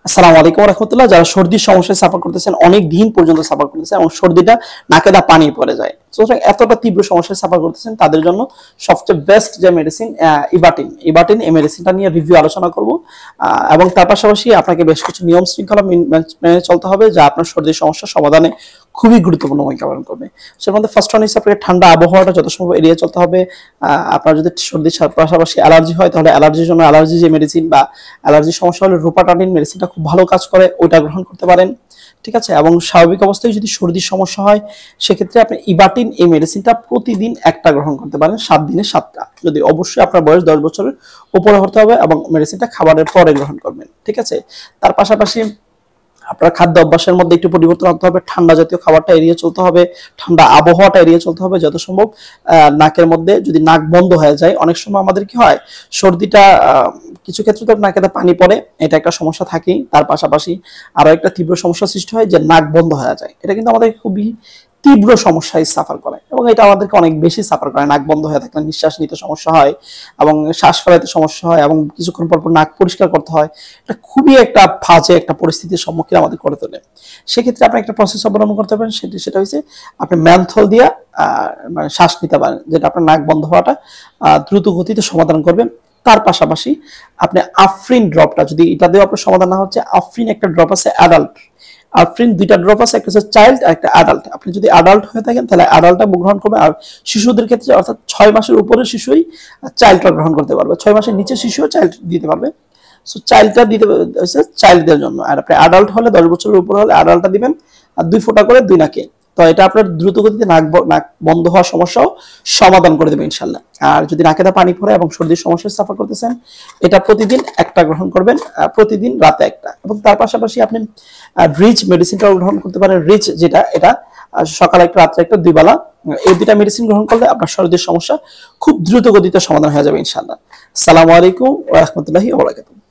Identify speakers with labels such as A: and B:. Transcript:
A: আসসালামু আলাইকুম ওয়া রাহমাতুল্লাহ। যারা সর্দির সমস্যায় সাফার করতেছেন, অনেক দিন পর্যন্ত সাফার করতেছেন এবং সর্দিটা নাকে দা পানি পড়ে যায়, সুতরাং এতটা তীব্র সমস্যায় সাফার করতেছেন, তাদের জন্য সবচেয়ে বেস্ট যে মেডিসিন ইবাটিন। এই মেডিসিনটা নিয়ে রিভিউ আলোচনা করব এবং তার পাশাপাশি আপনাকে বেশ কিছু নিয়ম শৃঙ্খলা মেনে চলতে হবে, যা আপনার সর্দির সমস্যা সমাধানে খুবই গুরুত্বপূর্ণ ভূমিকা পালন করবে। সের মধ্যে ফার্স্ট ওয়ান হচ্ছে আপনাকে ঠান্ডা আবহাওয়াটা যত সম্ভব এড়িয়ে চলতে হবে। আপনার যদি সর্দির পাশাপাশি অ্যালার্জি হয়, তাহলে অ্যালার্জির জন্য অ্যালার্জি যে মেডিসিন বা অ্যালার্জির সমস্যা হলে রোপাটাডিন মেডিসিনটা খুব ভালো কাজ করে, ওইটা গ্রহণ করতে পারেন। ঠিক আছে, এবং স্বাভাবিক অবস্থায় যদি সর্দির সমস্যা হয়, সেক্ষেত্রে আপনি ইবাটিন এই মেডিসিনটা প্রতিদিন একটা গ্রহণ করতে পারেন, 7 দিনে 7টা। যদি অবশ্যই আপনার বয়স 10 বছরের উপরে হতে হবে এবং মেডিসিনটা খাবারের পরে গ্রহণ করবেন। ঠিক আছে, তার পাশাপাশি আপনার খাদ্য অভ্যাসের মধ্যে একটু পরিবর্তন আনতে হবে। ঠান্ডা জাতীয় খাবারটা এড়িয়ে চলতে হবে, ঠান্ডা আবহাওয়াটা এড়িয়ে চলতে হবে যত সম্ভব। নাকের মধ্যে যদি নাক বন্ধ হয়ে যায়, অনেক সময় আমাদের কি হয়, সর্দিটা কিছু ক্ষেত্রে তো নাকেতে পানি পড়ে, এটা একটা সমস্যা থাকেই। তার পাশাপাশি আরো একটা তীব্র সমস্যা সৃষ্টি হয় যে নাক বন্ধ হয়ে যায়। এটা কিন্তু আমাদের খুবই তীব্র সমস্যায় সাফার করে এবং এটা আমাদেরকে অনেক বেশি সাফার করে। নাক বন্ধ হয়ে থাকলে নিঃশ্বাস নিতে সমস্যা হয় এবং শ্বাস ফেলাতে সমস্যা হয় এবং কিছুক্ষণ পর পর নাক পরিষ্কার করতে হয়। এটা খুবই একটা বাজে একটা পরিস্থিতির সম্মুখীন আমাদের করে তোলে। সেক্ষেত্রে আপনি একটা প্রসেস অবলম্বন করতে পারেন, সেটা হচ্ছে আপনি ম্যানথল দিয়ে মানে শ্বাস নিতে পারেন, যেটা আপনার নাক বন্ধ হওয়াটা দ্রুত গতিতে সমাধান করবে। তার পাশাপাশি আপনি আফরিন ড্রপটা, যদি এটা দিয়েও আপনার সমাধান না হচ্ছে, আফরিন একটা ড্রপ আছে অ্যাডাল্ট, আফরিন দুইটা ড্রপ আছে, একটা হচ্ছে চাইল্ড আর একটা অ্যাডাল্ট। আপনি যদি অ্যাডাল্ট হয়ে থাকেন তাহলে অ্যাডাল্টটা গ্রহণ করবেন, আর শিশুদের ক্ষেত্রে অর্থাৎ 6 মাসের উপরের শিশুই চাইল্ডটা গ্রহণ করতে পারবে, 6 মাসের নিচে শিশুও চাইল্ড দিতে পারবে। সো চাইল্ডটা দিতে হচ্ছে চাইল্ডদের জন্য, আর আপনি অ্যাডাল্ট হলে 10 বছরের উপর হলে অ্যাডাল্টটা দিবেন, আর 2 ফোঁটা করে 2 নাকে। তো এটা আপনার দ্রুত গতিতে নাক বন্ধ হওয়ার সমস্যাও সমাধান করে দেবে ইনশাল্লাহ। আর যদি নাকে দা পানি পড়ে এবং সর্দির সমস্যায় সাফার করতেছেন, এটা প্রতিদিন একটা গ্রহণ করবেন, প্রতিদিন রাতে একটা। এবং তার পাশাপাশি আপনি রিচ মেডিসিনটাও গ্রহণ করতে পারেন। রিচ যেটা, এটা সকালে একটা রাত্রে একটা, 2 বেলা এই 2টা মেডিসিন গ্রহণ করলে আপনার সর্দির সমস্যা খুব দ্রুত গতিতে সমাধান হয়ে যাবে ইনশাল্লাহ। আসসালামু আলাইকুম ওয়া রাহমাতুল্লাহি ওয়া বারাকাতুহু।